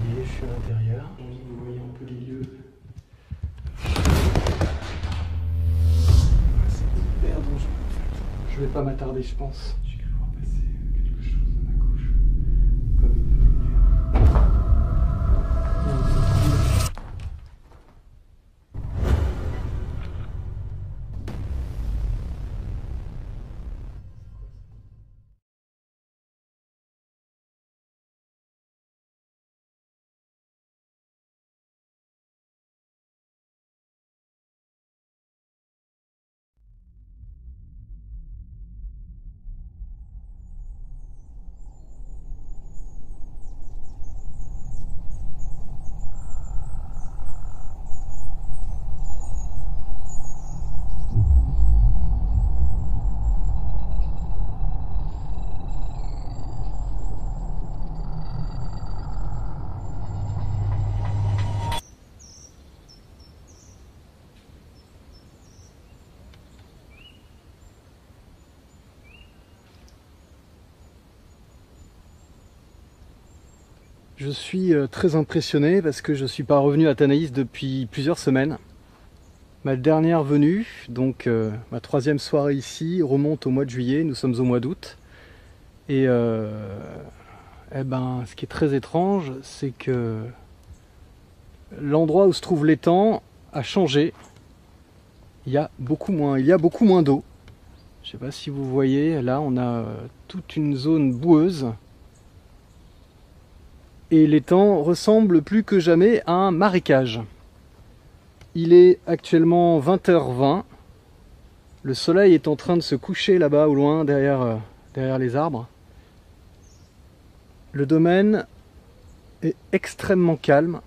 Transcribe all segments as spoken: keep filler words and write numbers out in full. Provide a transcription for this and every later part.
y est, je suis à l'intérieur. J'ai envie que vous voyez un peu les lieux. C'est hyper dangereux en fait. Je vais pas m'attarder, je pense. J'ai cru voir passer quelque chose à ma gauche. Comme une lumière. Je suis très impressionné parce que je ne suis pas revenu à Tanaïs depuis plusieurs semaines. Ma dernière venue, donc euh, ma troisième soirée ici, remonte au mois de juillet, nous sommes au mois d'août. Et euh, eh ben, ce qui est très étrange, c'est que l'endroit où se trouve l'étang a changé. Il y a beaucoup moins, il y a beaucoup moins d'eau. Je ne sais pas si vous voyez, là on a toute une zone boueuse. Et l'étang ressemble plus que jamais à un marécage. Il est actuellement vingt heures vingt. Le soleil est en train de se coucher là-bas au loin, derrière, euh, derrière les arbres. Le domaine est extrêmement calme.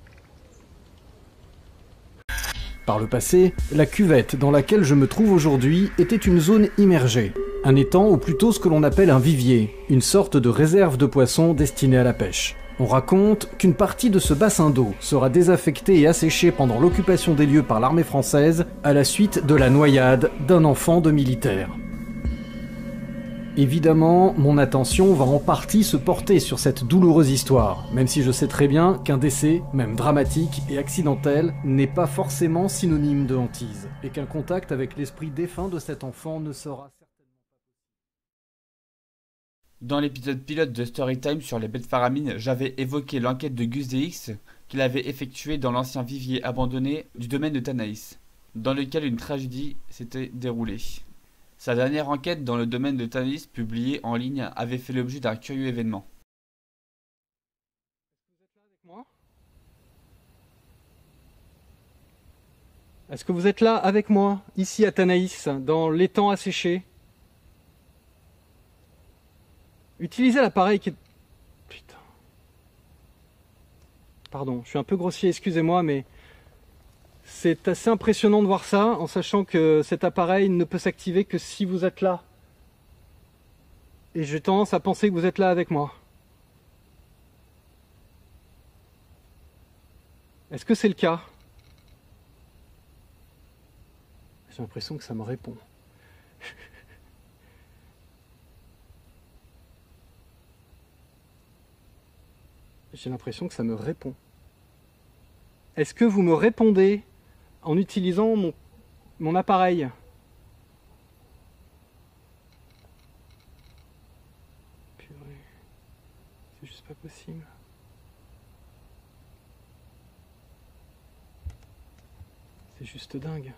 Par le passé, la cuvette dans laquelle je me trouve aujourd'hui était une zone immergée. Un étang, ou plutôt ce que l'on appelle un vivier, une sorte de réserve de poissons destinée à la pêche. On raconte qu'une partie de ce bassin d'eau sera désaffectée et asséchée pendant l'occupation des lieux par l'armée française à la suite de la noyade d'un enfant de militaire. Évidemment, mon attention va en partie se porter sur cette douloureuse histoire, même si je sais très bien qu'un décès, même dramatique et accidentel, n'est pas forcément synonyme de hantise, et qu'un contact avec l'esprit défunt de cet enfant ne sera certainement pas possible. Dans l'épisode pilote de Storytime sur les bêtes faramines, j'avais évoqué l'enquête de Gus D X qu'il avait effectuée dans l'ancien vivier abandonné du domaine de Tanaïs, dans lequel une tragédie s'était déroulée. Sa dernière enquête dans le domaine de Tanaïs, publiée en ligne, avait fait l'objet d'un curieux événement. Est-ce que vous êtes là avec moi, ici à Tanaïs, dans l'étang asséché? Utilisez l'appareil qui est... Putain. Pardon, je suis un peu grossier, excusez-moi, mais... C'est assez impressionnant de voir ça, en sachant que cet appareil ne peut s'activer que si vous êtes là. Et j'ai tendance à penser que vous êtes là avec moi. Est-ce que c'est le cas? J'ai l'impression que ça me répond. J'ai l'impression que ça me répond. Est-ce que vous me répondez en utilisant mon, mon appareil? Purée. C'est juste pas possible. C'est juste dingue.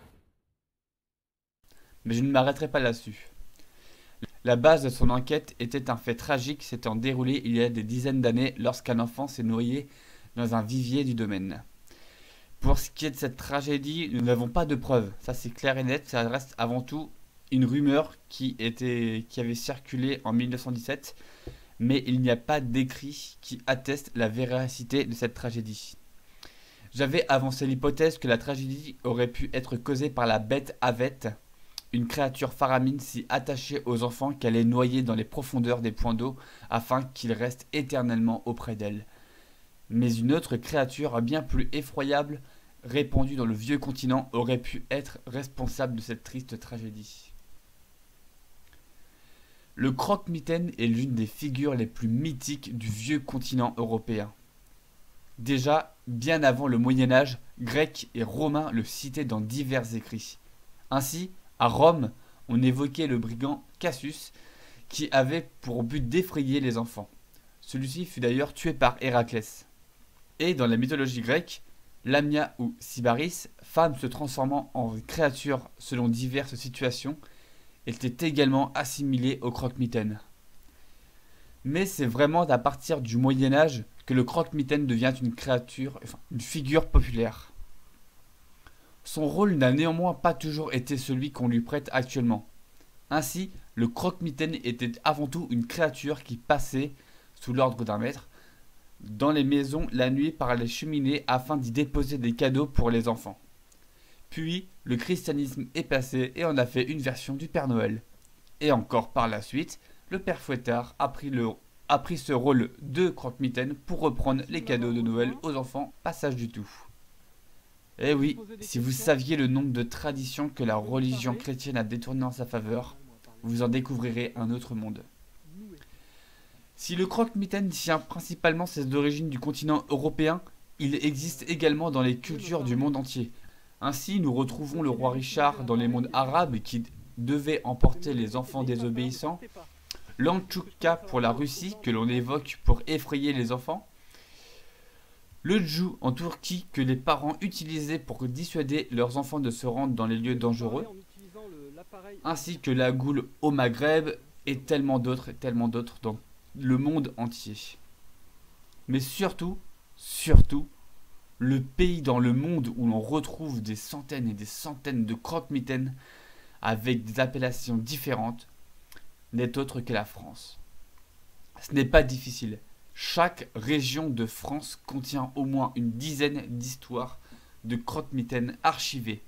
Mais je ne m'arrêterai pas là-dessus. La base de son enquête était un fait tragique s'étant déroulé il y a des dizaines d'années lorsqu'un enfant s'est noyé dans un vivier du domaine. Pour ce qui est de cette tragédie, nous n'avons pas de preuves, ça c'est clair et net, ça reste avant tout une rumeur qui, était, qui avait circulé en mille neuf cent dix-sept, mais il n'y a pas d'écrit qui atteste la véracité de cette tragédie. J'avais avancé l'hypothèse que la tragédie aurait pu être causée par la bête Avette, une créature faramine si attachée aux enfants qu'elle est noyée dans les profondeurs des points d'eau afin qu'ils restent éternellement auprès d'elle. Mais une autre créature bien plus effroyable, répandue dans le vieux continent, aurait pu être responsable de cette triste tragédie. Le croque-mitaine est l'une des figures les plus mythiques du vieux continent européen. Déjà, bien avant le Moyen-Âge, Grecs et Romains le citaient dans divers écrits. Ainsi, à Rome, on évoquait le brigand Cassius qui avait pour but d'effrayer les enfants. Celui-ci fut d'ailleurs tué par Héraclès. Et dans la mythologie grecque, Lamia ou Sybaris, femme se transformant en créature selon diverses situations, était également assimilée au croque-mitaine. Mais c'est vraiment à partir du Moyen-Âge que le croque-mitaine devient une créature, enfin, une figure populaire. Son rôle n'a néanmoins pas toujours été celui qu'on lui prête actuellement. Ainsi, le croque-mitaine était avant tout une créature qui passait, sous l'ordre d'un maître, dans les maisons la nuit par les cheminées afin d'y déposer des cadeaux pour les enfants. Puis, le christianisme est passé et on a fait une version du Père Noël. Et encore par la suite, le Père Fouettard a pris, le, a pris ce rôle de croque-mitaine pour reprendre les cadeaux de Noël aux enfants, pas sage du tout. Eh oui, si vous saviez le nombre de traditions que la religion chrétienne a détournées en sa faveur, vous en découvrirez un autre monde. Si le croque-mitaine tient principalement ses origines du continent européen, il existe également dans les cultures du monde entier. Ainsi, nous retrouvons le roi Richard dans les mondes arabes qui devait emporter les enfants désobéissants, l'Antchoukka pour la Russie que l'on évoque pour effrayer les enfants, le djou en Turquie que les parents utilisaient pour dissuader leurs enfants de se rendre dans les lieux dangereux, ainsi que la goule au Maghreb et tellement d'autres et tellement d'autres dans le monde entier. Mais surtout, surtout, le pays dans le monde où l'on retrouve des centaines et des centaines de croque-mitaines avec des appellations différentes n'est autre que la France. Ce n'est pas difficile. Chaque région de France contient au moins une dizaine d'histoires de croque-mitaines archivées.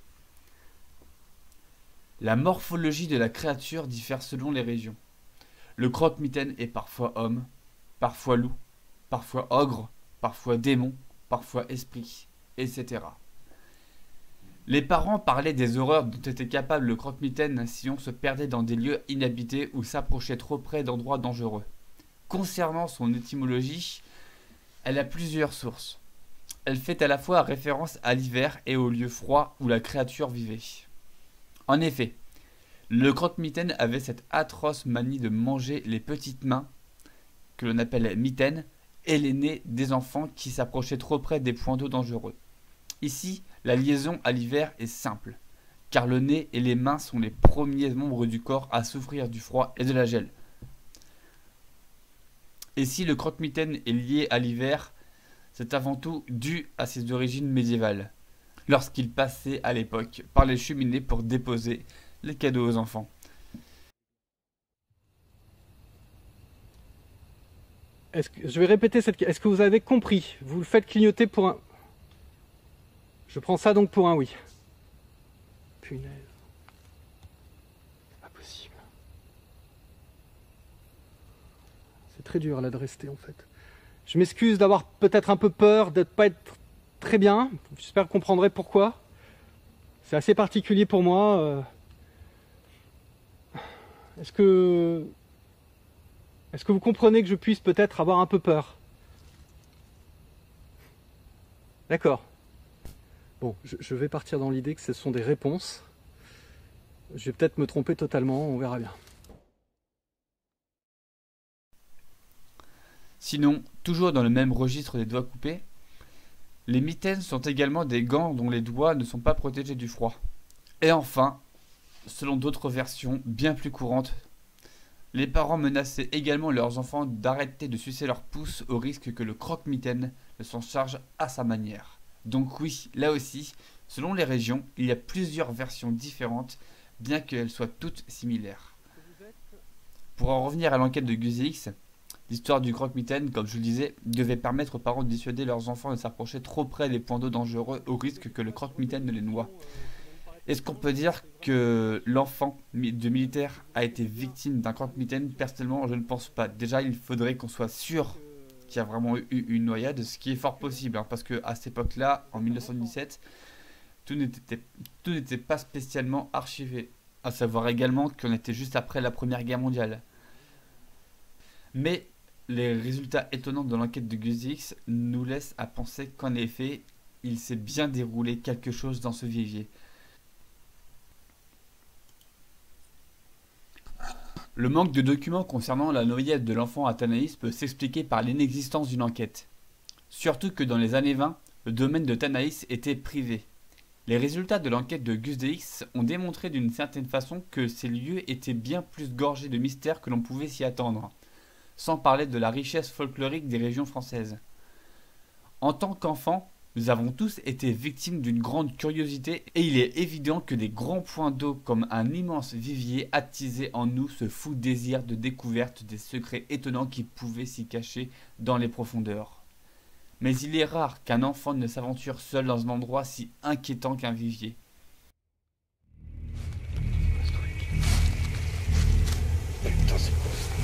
La morphologie de la créature diffère selon les régions. Le croque-mitaine est parfois homme, parfois loup, parfois ogre, parfois démon, parfois esprit, et cetera. Les parents parlaient des horreurs dont était capable le croque-mitaine si on se perdait dans des lieux inhabités ou s'approchait trop près d'endroits dangereux. Concernant son étymologie, elle a plusieurs sources. Elle fait à la fois référence à l'hiver et aux lieux froids où la créature vivait. En effet, le croque-mitaine avait cette atroce manie de manger les petites mains, que l'on appelle mitaines, et les nez des enfants qui s'approchaient trop près des points d'eau dangereux. Ici, la liaison à l'hiver est simple, car le nez et les mains sont les premiers membres du corps à souffrir du froid et de la gel. Et si le croque-mitaine est lié à l'hiver, c'est avant tout dû à ses origines médiévales, lorsqu'il passait à l'époque par les cheminées pour déposer les cadeaux aux enfants. Est-ce que, je vais répéter cette question. Est-ce que vous avez compris? Vous le faites clignoter pour un... Je prends ça donc pour un oui. Punaise. Pas possible. C'est très dur là de rester en fait. Je m'excuse d'avoir peut-être un peu peur, de ne pas être très bien. J'espère que vous comprendrez pourquoi. C'est assez particulier pour moi. Est-ce que... Est-ce que vous comprenez que je puisse peut-être avoir un peu peur? D'accord. Bon, je, je vais partir dans l'idée que ce sont des réponses. Je vais peut-être me tromper totalement, on verra bien. Sinon, toujours dans le même registre des doigts coupés, les mitaines sont également des gants dont les doigts ne sont pas protégés du froid. Et enfin, selon d'autres versions bien plus courantes, les parents menaçaient également leurs enfants d'arrêter de sucer leur pouce au risque que le croque-mitaine ne s'en charge à sa manière. Donc oui, là aussi, selon les régions, il y a plusieurs versions différentes, bien qu'elles soient toutes similaires. Pour en revenir à l'enquête de Guzix, l'histoire du croque-mitaine, comme je le disais, devait permettre aux parents de dissuader leurs enfants de s'approcher trop près des points d'eau dangereux au risque que le croque-mitaine ne les noie. Est-ce qu'on peut dire que l'enfant de militaire a été victime d'un croque-mitaine? Personnellement, je ne pense pas. Déjà, il faudrait qu'on soit sûr qu'il y a vraiment eu une noyade, ce qui est fort possible, hein, parce qu'à cette époque-là, en mille neuf cent dix-sept, tout n'était tout n'était pas spécialement archivé. À savoir également qu'on était juste après la Première Guerre mondiale. Mais les résultats étonnants de l'enquête de Guzix nous laissent à penser qu'en effet, il s'est bien déroulé quelque chose dans ce vivier. Le manque de documents concernant la noyade de l'enfant Athanaïs peut s'expliquer par l'inexistence d'une enquête. Surtout que dans les années vingt, le domaine de Thanaïs était privé. Les résultats de l'enquête de Gus D X ont démontré d'une certaine façon que ces lieux étaient bien plus gorgés de mystères que l'on pouvait s'y attendre, sans parler de la richesse folklorique des régions françaises. En tant qu'enfants, nous avons tous été victimes d'une grande curiosité et il est évident que des grands points d'eau comme un immense vivier attisaient en nous ce fou désir de découverte des secrets étonnants qui pouvaient s'y cacher dans les profondeurs. Mais il est rare qu'un enfant ne s'aventure seul dans un endroit si inquiétant qu'un vivier. Putain, c'est quoi ça?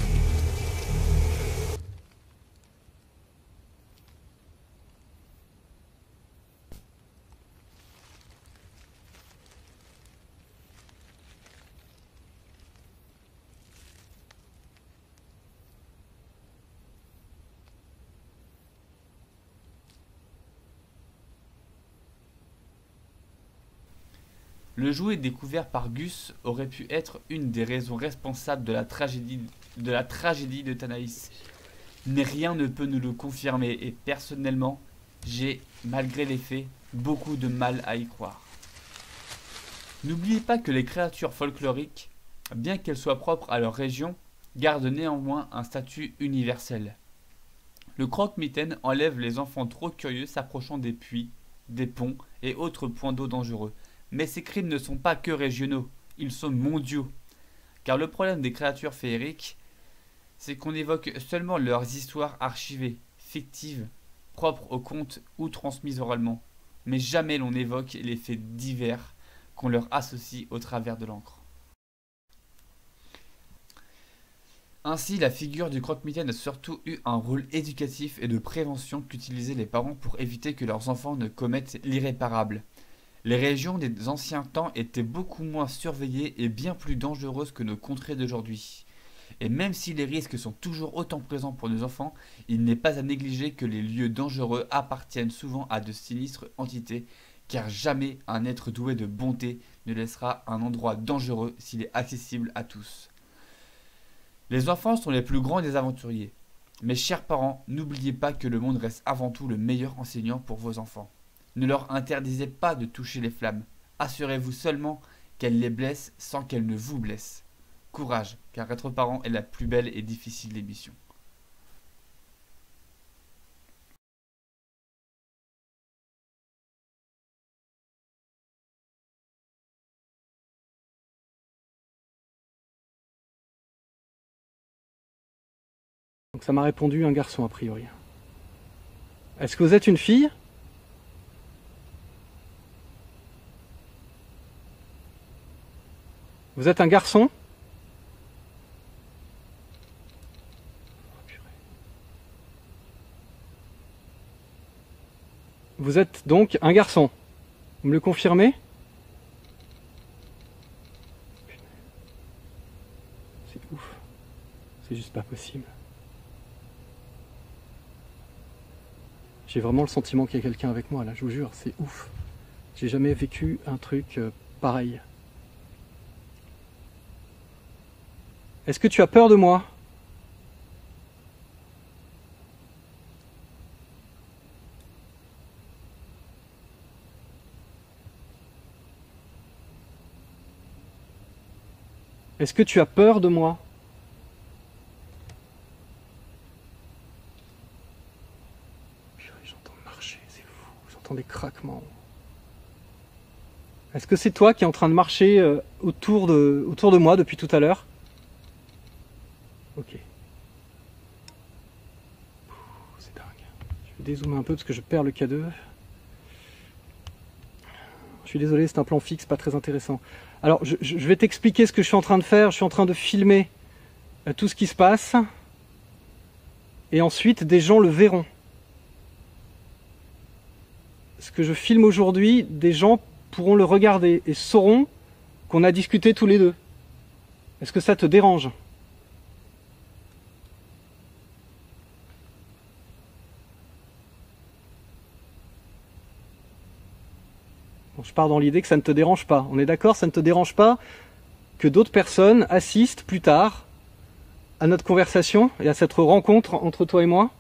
Le jouet découvert par Gus aurait pu être une des raisons responsables de la tragédie de, la tragédie de Thanaïs. Mais rien ne peut nous le confirmer et personnellement, j'ai, malgré les faits, beaucoup de mal à y croire. N'oubliez pas que les créatures folkloriques, bien qu'elles soient propres à leur région, gardent néanmoins un statut universel. Le croque-mitaine enlève les enfants trop curieux s'approchant des puits, des ponts et autres points d'eau dangereux. Mais ces crimes ne sont pas que régionaux, ils sont mondiaux. Car le problème des créatures féeriques, c'est qu'on évoque seulement leurs histoires archivées, fictives, propres aux contes ou transmises oralement. Mais jamais l'on évoque les faits divers qu'on leur associe au travers de l'encre. Ainsi, la figure du croque-mitaine a surtout eu un rôle éducatif et de prévention qu'utilisaient les parents pour éviter que leurs enfants ne commettent l'irréparable. Les régions des anciens temps étaient beaucoup moins surveillées et bien plus dangereuses que nos contrées d'aujourd'hui. Et même si les risques sont toujours autant présents pour nos enfants, il n'est pas à négliger que les lieux dangereux appartiennent souvent à de sinistres entités, car jamais un être doué de bonté ne laissera un endroit dangereux s'il est accessible à tous. Les enfants sont les plus grands des aventuriers. Mes chers parents, n'oubliez pas que le monde reste avant tout le meilleur enseignant pour vos enfants. Ne leur interdisez pas de toucher les flammes. Assurez-vous seulement qu'elles les blessent sans qu'elles ne vous blessent. Courage, car être parent est la plus belle et difficile des missions. Donc ça m'a répondu un garçon a priori. Est-ce que vous êtes une fille ? Vous êtes un garçon ? Vous êtes donc un garçon. Vous me le confirmez ? C'est ouf. C'est juste pas possible. J'ai vraiment le sentiment qu'il y a quelqu'un avec moi là, je vous jure, c'est ouf. J'ai jamais vécu un truc euh, pareil. Est-ce que tu as peur de moi ? Est-ce que tu as peur de moi ? J'entends marcher, c'est fou, j'entends des craquements. Est-ce que c'est toi qui es en train de marcher euh, autour de, autour de moi depuis tout à l'heure ? Ok. C'est dingue. Je vais dézoomer un peu parce que je perds le K deux. Je suis désolé, c'est un plan fixe, pas très intéressant. Alors, je, je vais t'expliquer ce que je suis en train de faire. Je suis en train de filmer euh, tout ce qui se passe. Et ensuite, des gens le verront. Ce que je filme aujourd'hui, des gens pourront le regarder et sauront qu'on a discuté tous les deux. Est-ce que ça te dérange ? Bon, je pars dans l'idée que ça ne te dérange pas. On est d'accord, ça ne te dérange pas que d'autres personnes assistent plus tard à notre conversation et à cette rencontre entre toi et moi?